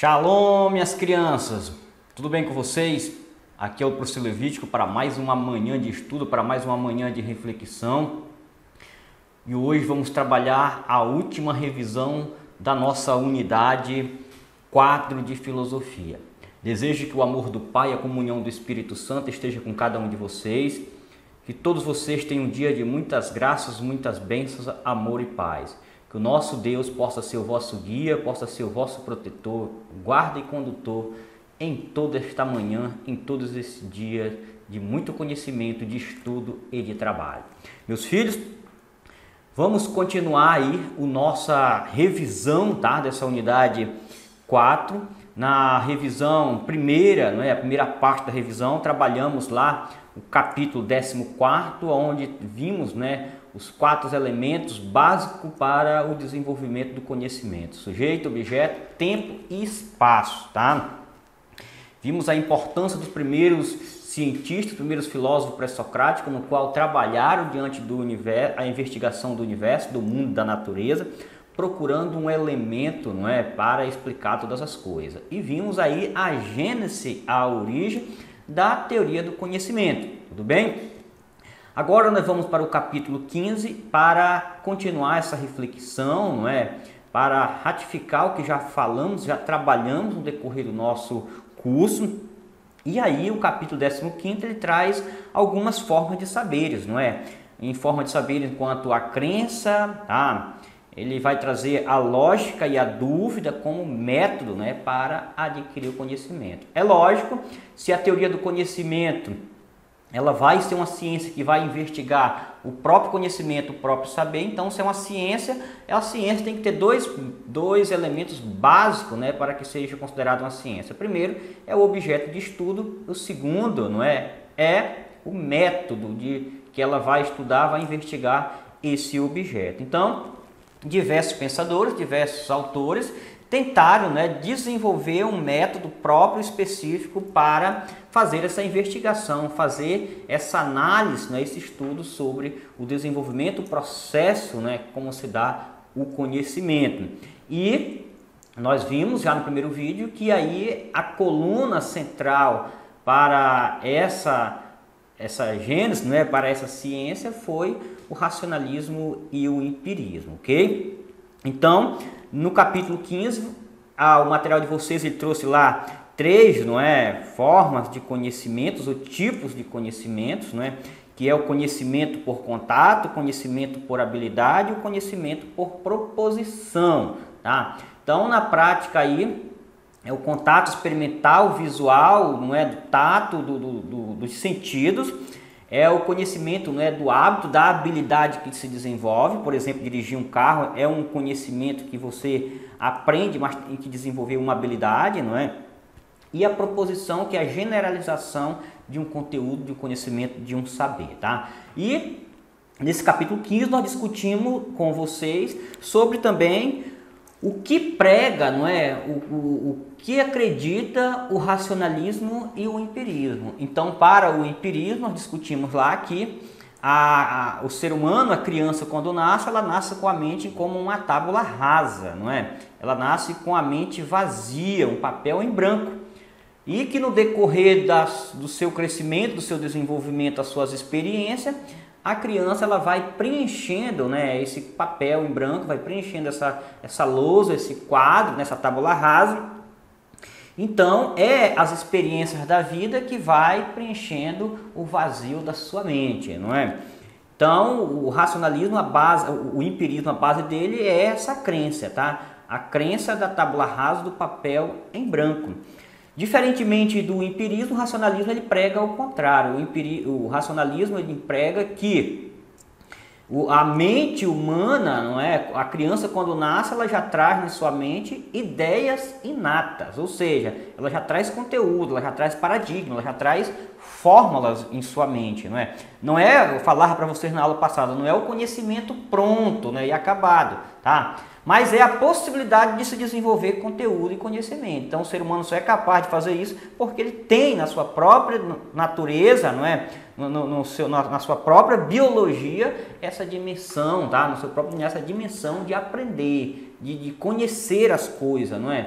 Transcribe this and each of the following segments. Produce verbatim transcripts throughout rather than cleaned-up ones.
Shalom, minhas crianças! Tudo bem com vocês? Aqui é o professor Levítico para mais uma manhã de estudo, para mais uma manhã de reflexão. E hoje vamos trabalhar a última revisão da nossa unidade quatro de filosofia. Desejo que o amor do Pai e a comunhão do Espírito Santo esteja com cada um de vocês. Que todos vocês tenham um dia de muitas graças, muitas bênçãos, amor e paz. Que o nosso Deus possa ser o vosso guia, possa ser o vosso protetor, guarda e condutor em toda esta manhã, em todos esses dias de muito conhecimento, de estudo e de trabalho. Meus filhos, vamos continuar aí a nossa revisão, tá, dessa unidade quatro. Na revisão primeira, não é, a primeira parte da revisão, trabalhamos lá o capítulo décimo quarto, onde vimos, né, os quatro elementos básicos para o desenvolvimento do conhecimento: sujeito, objeto, tempo e espaço, tá? Vimos a importância dos primeiros cientistas, primeiros filósofos pré-socráticos, no qual trabalharam diante do universo, a investigação do universo, do mundo, da natureza, procurando um elemento, não é, para explicar todas as coisas. E vimos aí a gênese, a origem da teoria do conhecimento, tudo bem? Agora nós vamos para o capítulo quinze para continuar essa reflexão, não é? Para ratificar o que já falamos, já trabalhamos no decorrer do nosso curso. E aí o capítulo décimo quinto ele traz algumas formas de saberes, não é? Em forma de saberes quanto à crença, tá? Ele vai trazer a lógica e a dúvida como método, né, para adquirir o conhecimento. É lógico, se a teoria do conhecimento ela vai ser uma ciência que vai investigar o próprio conhecimento, o próprio saber, então se é uma ciência, a ciência tem que ter dois, dois elementos básicos, né, para que seja considerada uma ciência. O primeiro é o objeto de estudo, o segundo, não é, é o método de que ela vai estudar, vai investigar esse objeto. Então, diversos pensadores, diversos autores tentaram, né, desenvolver um método próprio específico para fazer essa investigação, fazer essa análise, né, esse estudo sobre o desenvolvimento, o processo, né, como se dá o conhecimento. E nós vimos já no primeiro vídeo que aí a coluna central para essa essa gênese, né, para essa ciência foi o racionalismo e o empirismo, ok? Então, no capítulo quinze, ah, o material de vocês ele trouxe lá três, não é, formas de conhecimentos ou tipos de conhecimentos, não é, que é o conhecimento por contato, o conhecimento por habilidade e o conhecimento por proposição, tá? Então, na prática aí, é o contato experimental, visual, não é, do tato, do, do, do, dos sentidos, é o conhecimento, não é, do hábito, da habilidade que se desenvolve. Por exemplo, dirigir um carro é um conhecimento que você aprende, mas tem que desenvolver uma habilidade, não é? E a proposição, que é a generalização de um conteúdo, de um conhecimento, de um saber, tá? E nesse capítulo quinze nós discutimos com vocês sobre também o que prega, não é, o, o, o que acredita o racionalismo e o empirismo. Então, para o empirismo, nós discutimos lá que a, a, o ser humano, a criança, quando nasce, ela nasce com a mente como uma tábula rasa, não é? Ela nasce com a mente vazia, um papel em branco. E que no decorrer das, do seu crescimento, do seu desenvolvimento, das suas experiências, a criança ela vai preenchendo, né, esse papel em branco, vai preenchendo essa, essa lousa, esse quadro, nessa tábula rasa. Então, é as experiências da vida que vai preenchendo o vazio da sua mente, não é? Então, o racionalismo, a base, o empirismo, a base dele é essa crença, tá? A crença da tábula rasa, do papel em branco. Diferentemente do empirismo, o racionalismo ele prega o contrário. O, empiri... o racionalismo ele prega que a mente humana, não é? A criança quando nasce, ela já traz na sua mente ideias inatas, ou seja, ela já traz conteúdo, ela já traz paradigma, ela já traz fórmulas em sua mente, não é? Não é, eu falava para vocês na aula passada, não é o conhecimento pronto, né, e acabado, tá? Mas é a possibilidade de se desenvolver conteúdo e conhecimento. Então o ser humano só é capaz de fazer isso porque ele tem na sua própria natureza, não é? No, no, no seu, na, na sua própria biologia, essa dimensão, tá? No seu próprio essa dimensão de aprender, de, de conhecer as coisas, não é?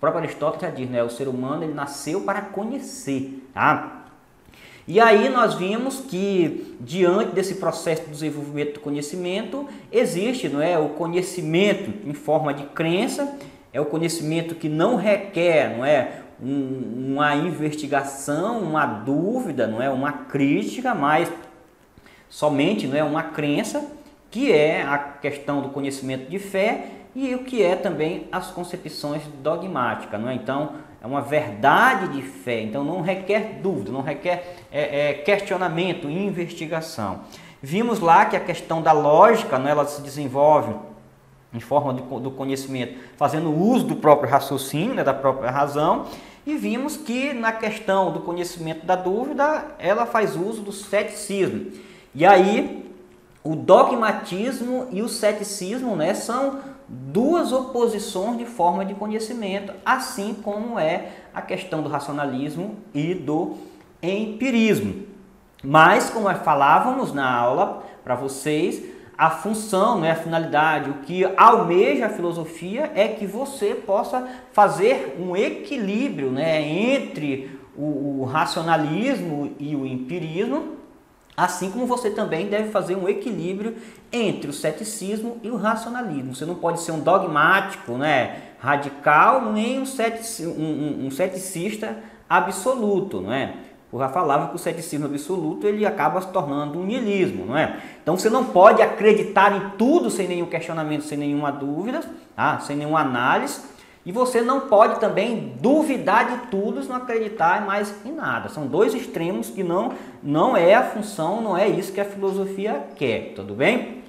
próprio Aristóteles já diz, né? O ser humano ele nasceu para conhecer, tá? E aí nós vimos que diante desse processo de desenvolvimento do conhecimento existe, não é, o conhecimento em forma de crença, é o conhecimento que não requer, não é, um, uma investigação, uma dúvida, não é, uma crítica, mas somente, não é, uma crença, que é a questão do conhecimento de fé e o que é também as concepções dogmáticas, não é? Então é uma verdade de fé, então não requer dúvida, não requer é, é, questionamento e investigação. Vimos lá que a questão da lógica, né, ela se desenvolve em forma do, do conhecimento, fazendo uso do próprio raciocínio, né, da própria razão, e vimos que na questão do conhecimento da dúvida, ela faz uso do ceticismo. E aí, o dogmatismo e o ceticismo, né, são duas oposições de forma de conhecimento, assim como é a questão do racionalismo e do empirismo. Mas, como falávamos na aula para vocês, a função, né, a finalidade, o que almeja a filosofia é que você possa fazer um equilíbrio, né, entre o, o racionalismo e o empirismo, assim como você também deve fazer um equilíbrio entre o ceticismo e o racionalismo. Você não pode ser um dogmático, né, radical, nem um, cetici, um, um, um ceticista absoluto, não é? Eu já falava que o ceticismo absoluto ele acaba se tornando um niilismo, não é? Então você não pode acreditar em tudo sem nenhum questionamento, sem nenhuma dúvida, tá? Sem nenhuma análise. E você não pode também duvidar de tudo, não acreditar mais em nada. São dois extremos que não, não é a função, não é isso que a filosofia quer, tudo bem?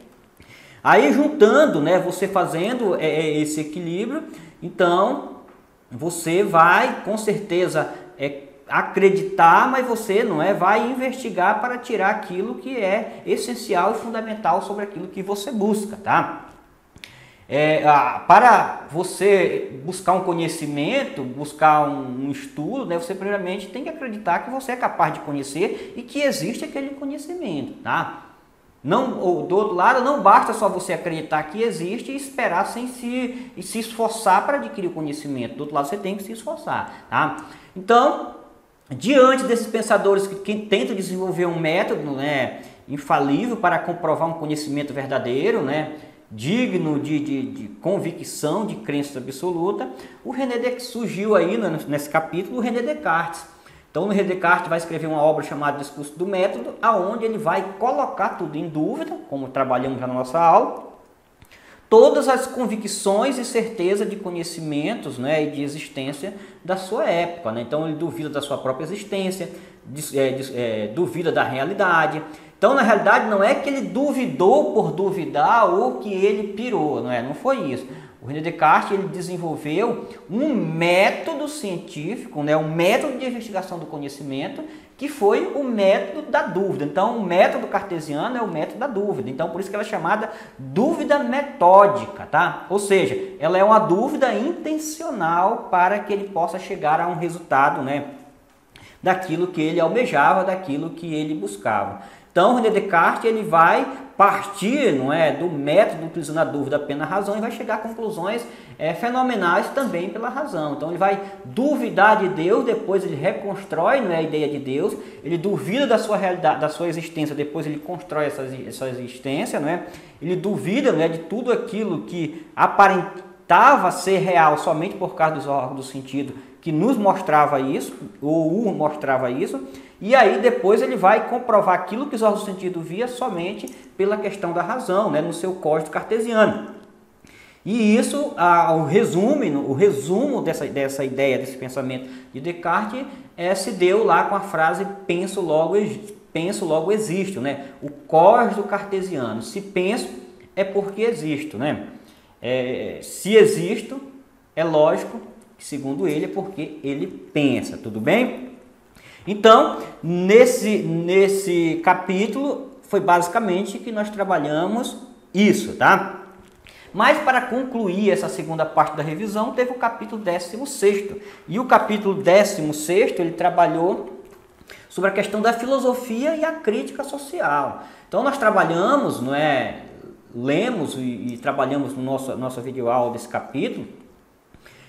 Aí juntando, né, você fazendo é, esse equilíbrio, então você vai com certeza é, acreditar, mas você não é, vai investigar para tirar aquilo que é essencial e fundamental sobre aquilo que você busca, tá? É, para você buscar um conhecimento, buscar um, um estudo, né, você primeiramente tem que acreditar que você é capaz de conhecer e que existe aquele conhecimento, tá? Não, ou, do outro lado, não basta só você acreditar que existe e esperar sem se, e se esforçar para adquirir o conhecimento. Do outro lado, você tem que se esforçar, tá? Então, diante desses pensadores que, que tentam desenvolver um método, né, infalível para comprovar um conhecimento verdadeiro, né, digno de, de, de convicção, de crença absoluta, o René Descartes surgiu aí nesse capítulo, o René Descartes. Então, o René Descartes vai escrever uma obra chamada Discurso do Método, aonde ele vai colocar tudo em dúvida, como trabalhamos já na nossa aula, todas as convicções e certeza de conhecimentos, né, e de existência da sua época, né? Então, ele duvida da sua própria existência, é, é, duvida da realidade. Então, na realidade, não é que ele duvidou por duvidar ou que ele pirou, não é? Não foi isso. O René Descartes ele desenvolveu um método científico, né? Um método de investigação do conhecimento, que foi o método da dúvida. Então, o método cartesiano é o método da dúvida. Então, por isso que ela é chamada dúvida metódica, tá? Ou seja, ela é uma dúvida intencional para que ele possa chegar a um resultado, né, daquilo que ele almejava, daquilo que ele buscava. Então, René Descartes ele vai partir, não é, do método utilizando a dúvida apenas a razão e vai chegar a conclusões é, fenomenais também pela razão. Então, ele vai duvidar de Deus, depois ele reconstrói, não é, a ideia de Deus, ele duvida da sua realidade, da sua existência, depois ele constrói essa, essa existência, não é? Ele duvida, não é, de tudo aquilo que aparentava ser real somente por causa dos órgãos do sentido, que nos mostrava isso, ou o mostrava isso, e aí depois ele vai comprovar aquilo que os órgãos do sentido via somente pela questão da razão, né, no seu código cartesiano. E isso, ah, o, resumo, o resumo dessa, dessa ideia, desse pensamento de Descartes, é, se deu lá com a frase penso logo, penso, logo existo, né? O código cartesiano. Se penso, é porque existo, né? É, se existo, é lógico, segundo ele, é porque ele pensa, tudo bem? Então, nesse, nesse capítulo, foi basicamente que nós trabalhamos isso, tá? Mas para concluir essa segunda parte da revisão, teve o capítulo décimo sexto. E o capítulo décimo sexto, ele trabalhou sobre a questão da filosofia e a crítica social. Então, nós trabalhamos, não é, lemos e, e trabalhamos no nosso nossa videoaula desse capítulo,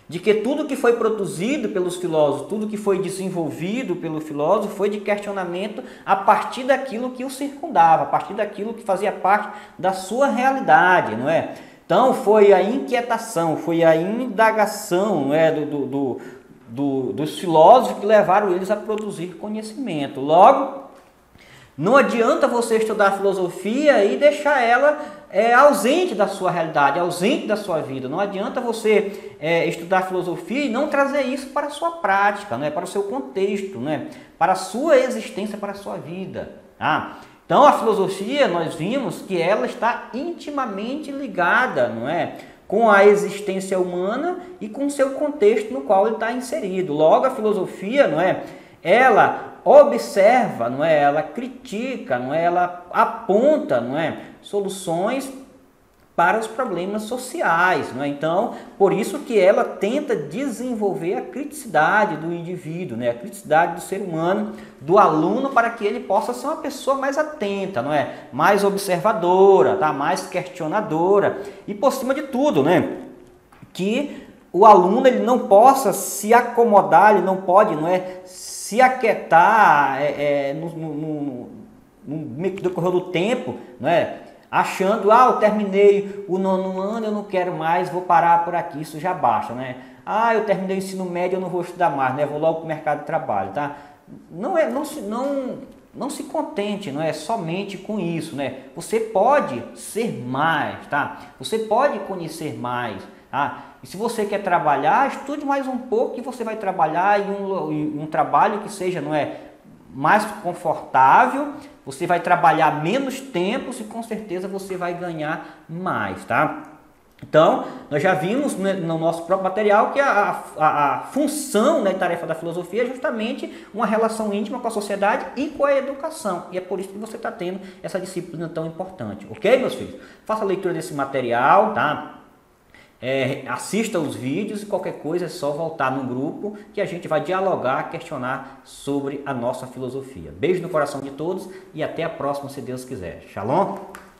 de que tudo que foi produzido pelos filósofos, tudo que foi desenvolvido pelo filósofo foi de questionamento a partir daquilo que o circundava, a partir daquilo que fazia parte da sua realidade, não é? Então foi a inquietação, foi a indagação, não é, do, do, do, do, dos filósofos que levaram eles a produzir conhecimento. Logo, não adianta você estudar filosofia e deixar ela é, ausente da sua realidade, ausente da sua vida. Não adianta você é, estudar filosofia e não trazer isso para a sua prática, não é? Para o seu contexto, não é? Para a sua existência, para a sua vida. Tá? Então a filosofia, nós vimos que ela está intimamente ligada, não é? Com a existência humana e com o seu contexto no qual ele está inserido. Logo, a filosofia, não é? Ela observa, não é? Ela critica, não é? Ela aponta, não é? Soluções para os problemas sociais, não é? Então, por isso que ela tenta desenvolver a criticidade do indivíduo, né? A criticidade do ser humano, do aluno, para que ele possa ser uma pessoa mais atenta, não é? Mais observadora, tá? Mais questionadora e, por cima de tudo, né? Que o aluno ele não possa se acomodar, ele não pode, não é? Se aquietar é, é, no, no, no, no decorrer do tempo, não é? Achando, ah, eu terminei o nono ano, eu não quero mais, vou parar por aqui, isso já basta, né? Ah, eu terminei o ensino médio, eu não vou estudar mais, né? Vou logo para o mercado de trabalho, tá? Não, é, não, se, não, não se contente, não é somente com isso, né? Você pode ser mais, tá? Você pode conhecer mais, tá? E se você quer trabalhar, estude mais um pouco que você vai trabalhar em um, em um trabalho que seja, não é, mais confortável, você vai trabalhar menos tempo e com certeza você vai ganhar mais, tá? Então, nós já vimos, né, no nosso próprio material que a, a, a função, né, tarefa da filosofia é justamente uma relação íntima com a sociedade e com a educação. E é por isso que você está tendo essa disciplina tão importante, ok, meus filhos? Faça a leitura desse material, tá? É, assista os vídeos e qualquer coisa é só voltar no grupo que a gente vai dialogar, questionar sobre a nossa filosofia. Beijo no coração de todos e até a próxima, se Deus quiser. Shalom!